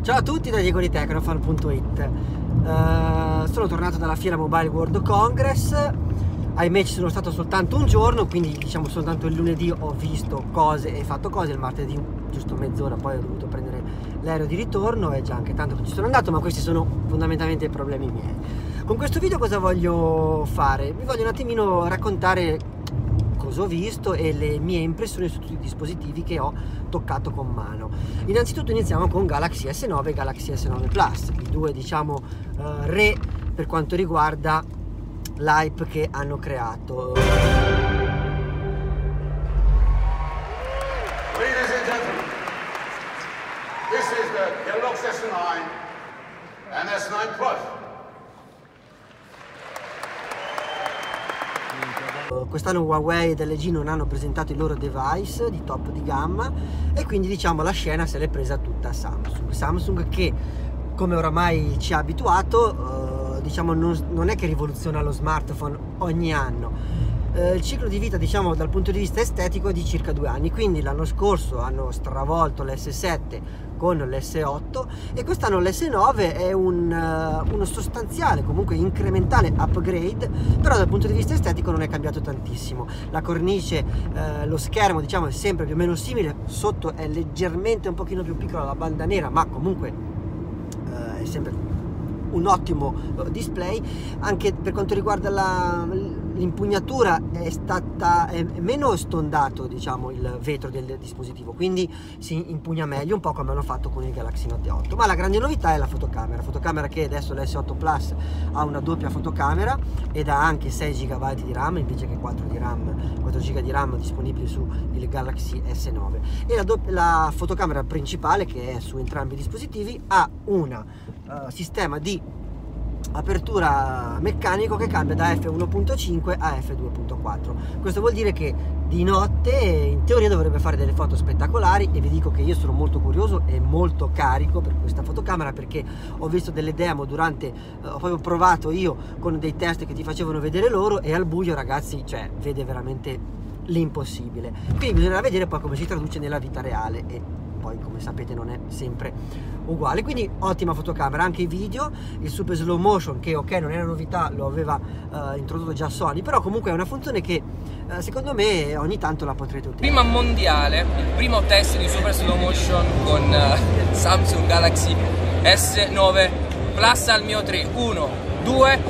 Ciao a tutti da Diego di Tecnofan.it. Sono tornato dalla fiera Mobile World Congress. Ahimè ci sono stato soltanto un giorno, quindi diciamo soltanto il lunedì ho visto cose e fatto cose, il martedì giusto mezz'ora, poi ho dovuto prendere l'aereo di ritorno e già anche tanto che ci sono andato, ma questi sono fondamentalmente i problemi miei. Con questo video cosa voglio fare? Vi voglio un attimino raccontare cosa ho visto e le mie impressioni su tutti i dispositivi che ho toccato con mano. Innanzitutto iniziamo con Galaxy S9 e Galaxy S9 Plus, i due diciamo re per quanto riguarda l'hype che hanno creato. Ladies and gentlemen, this is the Galaxy S9 and S9 Plus. Quest'anno Huawei ed LG non hanno presentato i loro device di top di gamma e quindi diciamo la scena se l'è presa tutta Samsung che, come oramai ci ha abituato, diciamo non è che rivoluziona lo smartphone ogni anno. Il ciclo di vita diciamo dal punto di vista estetico è di circa 2 anni, quindi l'anno scorso hanno stravolto l'S7 con l'S8 e quest'anno l'S9 è uno sostanziale, comunque incrementale upgrade, però dal punto di vista estetico non è cambiato tantissimo. La cornice, lo schermo diciamo è sempre più o meno simile, sotto è leggermente un pochino più piccola la banda nera, ma comunque è sempre un ottimo display. Anche per quanto riguarda l'impugnatura è meno stondato diciamo il vetro del dispositivo, quindi si impugna meglio, un po' come hanno fatto con il Galaxy Note 8. Ma la grande novità è la fotocamera che adesso l'S8 Plus ha una doppia fotocamera ed ha anche 6 GB di RAM invece che 4 GB di RAM disponibili su il Galaxy S9, e la fotocamera principale, che è su entrambi i dispositivi, ha un sistema di apertura meccanico che cambia da f1.5 a f2.4. questo vuol dire che di notte in teoria dovrebbe fare delle foto spettacolari, e vi dico che io sono molto curioso e molto carico per questa fotocamera, perché ho visto delle demo durante ho proprio provato io con dei test che ti facevano vedere loro, e al buio ragazzi, cioè vede veramente l'impossibile. Quindi bisognerà vedere poi come si traduce nella vita reale, e poi come sapete non è sempre uguale. Quindi ottima fotocamera, anche i video, il super slow motion che ok non è una novità, lo aveva introdotto già Sony, però comunque è una funzione che secondo me ogni tanto la potrete utilizzare. Prima mondiale, il primo test di super slow motion con Samsung Galaxy S9 Plus al mio 3, 1, 2.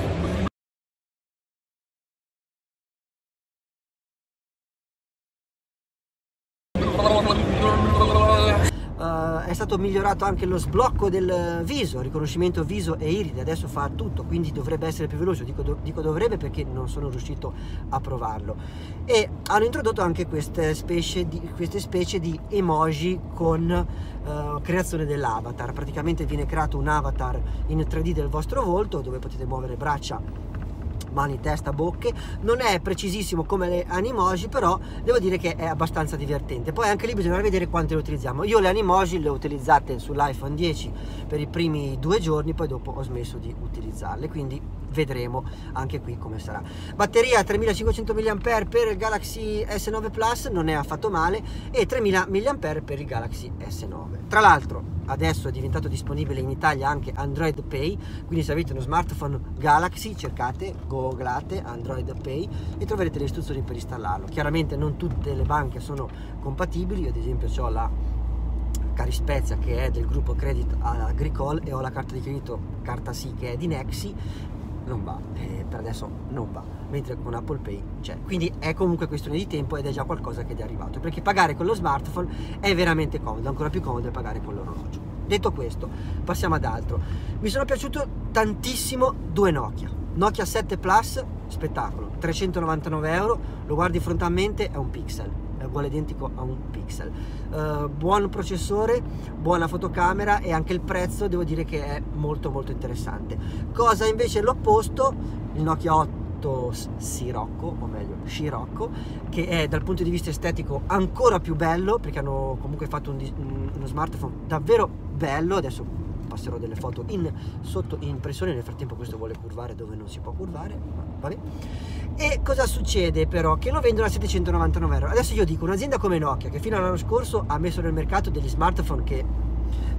È stato migliorato anche lo sblocco del viso, riconoscimento viso e iride, adesso fa tutto, quindi dovrebbe essere più veloce. Dico dovrebbe perché non sono riuscito a provarlo. E hanno introdotto anche queste specie di emoji con creazione dell'avatar. Praticamente viene creato un avatar in 3D del vostro volto, dove potete muovere braccia, mani, testa, bocche. Non è precisissimo come le animoji, però devo dire che è abbastanza divertente. Poi anche lì bisogna vedere quante le utilizziamo. Io le animoji le ho utilizzate sull'iPhone 10 per i primi 2 giorni, poi dopo ho smesso di utilizzarle, quindi vedremo anche qui come sarà. Batteria 3500 mAh per il Galaxy S9 Plus, non è affatto male, e 3000 mAh per il Galaxy S9. Tra l'altro adesso è diventato disponibile in Italia anche Android Pay, quindi se avete uno smartphone Galaxy cercate, googlate Android Pay e troverete le istruzioni per installarlo. Chiaramente non tutte le banche sono compatibili, io ad esempio ho la Carispezia che è del gruppo Credit Agricole e ho la carta di credito Carta Sì che è di Nexi, non va, per adesso non va, mentre con Apple Pay c'è. Quindi è comunque questione di tempo ed è già qualcosa che è arrivato, perché pagare con lo smartphone è veramente comodo, ancora più comodo è pagare con l'orologio. Detto questo, passiamo ad altro. Mi sono piaciuto tantissimo due Nokia 7 Plus, spettacolo, 399 €, lo guardi frontalmente, è un Pixel, è uguale identico a un Pixel. Buon processore, buona fotocamera, e anche il prezzo devo dire che è molto molto interessante. Cosa invece l'opposto, il Nokia 8 Scirocco, o meglio Scirocco, che è dal punto di vista estetico ancora più bello, perché hanno comunque fatto uno smartphone davvero bello. Adesso passerò delle foto sotto impressione, nel frattempo questo vuole curvare dove non si può curvare, vabbè. E cosa succede però? Che lo vendono a 799 €. Adesso io dico, un'azienda come Nokia, che fino all'anno scorso ha messo nel mercato degli smartphone che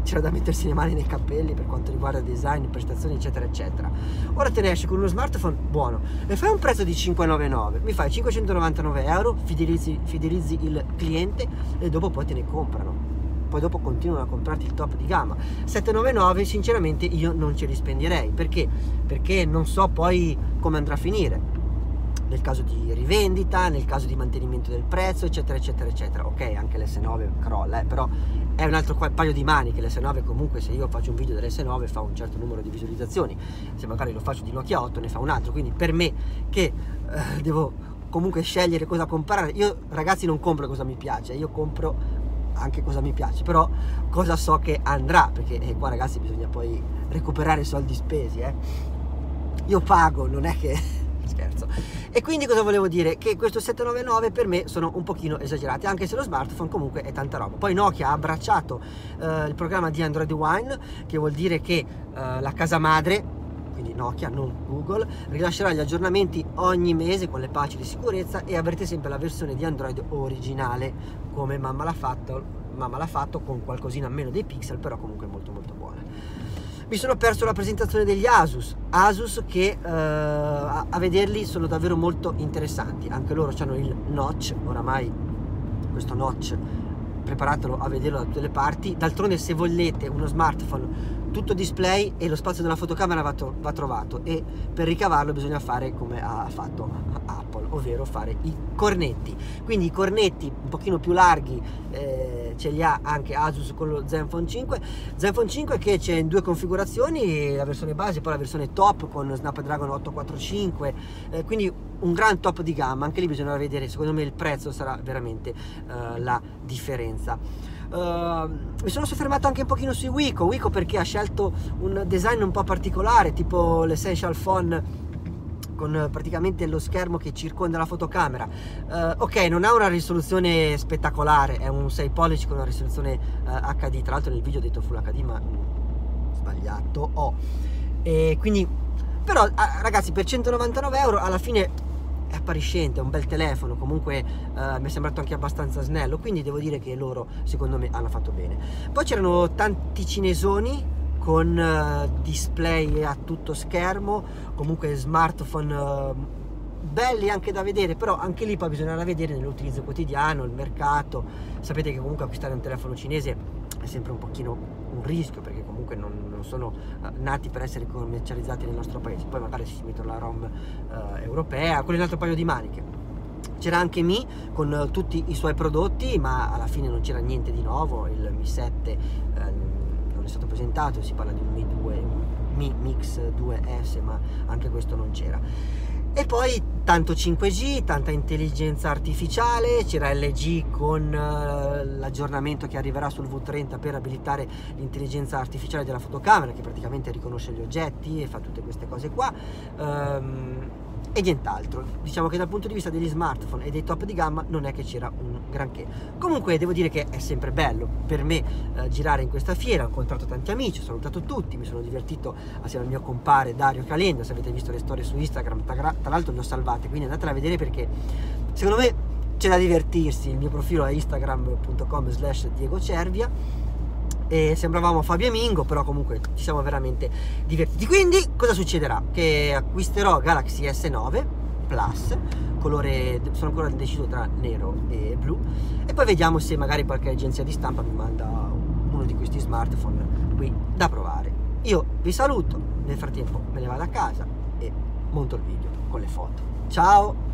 c'era da mettersi le mani nei capelli per quanto riguarda design, prestazioni eccetera eccetera. Ora te ne esci con uno smartphone buono e fai un prezzo di 599, mi fai 599 euro, fidelizzi il cliente e dopo poi te ne comprano. Poi dopo continuano a comprarti il top di gamma. 799 sinceramente io non ce li spenderei, perché non so poi come andrà a finire nel caso di rivendita, nel caso di mantenimento del prezzo eccetera eccetera eccetera. Ok, anche l'S9 crolla, però è un altro paio di maniche. L'S9 comunque, se io faccio un video dell'S9 fa un certo numero di visualizzazioni, se magari lo faccio di Nokia 8 ne fa un altro, quindi per me che devo comunque scegliere cosa comprare, io ragazzi non compro cosa mi piace, io compro anche cosa mi piace, però cosa so che andrà, perché qua ragazzi bisogna poi recuperare i soldi spesi, io pago, non è che scherzo. E quindi cosa volevo dire? Che questo 799 per me sono un pochino esagerati, anche se lo smartphone comunque è tanta roba. Poi Nokia ha abbracciato il programma di Android One, che vuol dire che la casa madre, quindi Nokia, non Google, rilascerà gli aggiornamenti ogni mese con le patch di sicurezza e avrete sempre la versione di Android originale, come mamma l'ha fatto con qualcosina meno dei pixel, però comunque molto molto buona. Mi sono perso la presentazione degli Asus che a vederli sono davvero molto interessanti. Anche loro hanno il notch, oramai questo notch preparatelo a vederlo da tutte le parti. D'altronde, se volete uno smartphone tutto display e lo spazio della fotocamera va trovato, e per ricavarlo bisogna fare come ha fatto Apple, ovvero fare i cornetti. Quindi i cornetti un pochino più larghi ce li ha anche Asus con lo Zenfone 5 che c'è in due configurazioni, la versione base e poi la versione top con Snapdragon 845, quindi un gran top di gamma. Anche lì bisogna vedere, secondo me il prezzo sarà veramente la differenza. Mi sono soffermato anche un pochino su Wiko perché ha scelto un design un po' particolare, tipo l'Essential Phone con praticamente lo schermo che circonda la fotocamera. Ok, non ha una risoluzione spettacolare, è un 6 pollici con una risoluzione HD, tra l'altro nel video ho detto Full HD ma sbagliato e quindi, però ragazzi, per 199 euro alla fine è appariscente, è un bel telefono, comunque mi è sembrato anche abbastanza snello, quindi devo dire che loro secondo me hanno fatto bene. Poi c'erano tanti cinesoni con display a tutto schermo, comunque smartphone belli anche da vedere, però anche lì poi bisognerà vedere nell'utilizzo quotidiano, il mercato. Sapete che comunque acquistare un telefono cinese è sempre un pochino un rischio, perché comunque non sono nati per essere commercializzati nel nostro paese. Poi magari si mettono la ROM europea, quello è un altro paio di maniche. C'era anche Mi con tutti i suoi prodotti, ma alla fine non c'era niente di nuovo. Il Mi 7 non è stato presentato, si parla di un Mi 2, un Mi Mix 2S, ma anche questo non c'era. E poi tanto 5G, tanta intelligenza artificiale, c'era LG con l'aggiornamento che arriverà sul V30 per abilitare l'intelligenza artificiale della fotocamera, che praticamente riconosce gli oggetti e fa tutte queste cose qua, e nient'altro. Diciamo che dal punto di vista degli smartphone e dei top di gamma non è che c'era un granché. Comunque devo dire che è sempre bello per me girare in questa fiera. Ho incontrato tanti amici, ho salutato tutti, mi sono divertito assieme al mio compare Dario Calenda. Se avete visto le storie su Instagram, tra l'altro le ho salvate, quindi andatela a vedere perché secondo me c'è da divertirsi. Il mio profilo è instagram.com/Diego Cervia e sembravamo Fabio e Mingo, però comunque ci siamo veramente divertiti. Quindi cosa succederà? Che acquisterò Galaxy S9 Plus, colore, sono ancora indeciso tra nero e blu, e poi vediamo se magari qualche agenzia di stampa mi manda uno di questi smartphone qui da provare. Io vi saluto, nel frattempo me ne vado a casa e monto il video con le foto. Ciao!